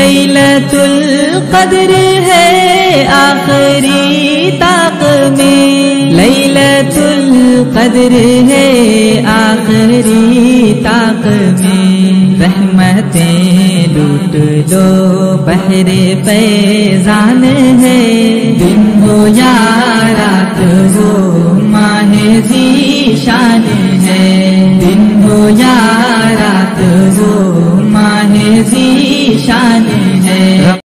लैलतुल क़द्र है आखिरी ताक में, लैलतुल क़द्र है आखिरी ताक में। रहमतें लूट लो बहरे फैज़ान है, दिन हो या रात हो माहे ज़ीशान है, दिन हो या रात हो